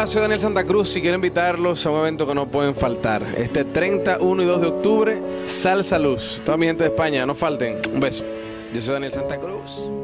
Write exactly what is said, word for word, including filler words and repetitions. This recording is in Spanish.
soy Daniel Santa Cruz y quiero invitarlos a un evento que no pueden faltar. Este treinta, uno y dos de octubre, Salsa Luz. Toda mi gente de España, no falten. Un beso. Yo soy Daniel Santa Cruz.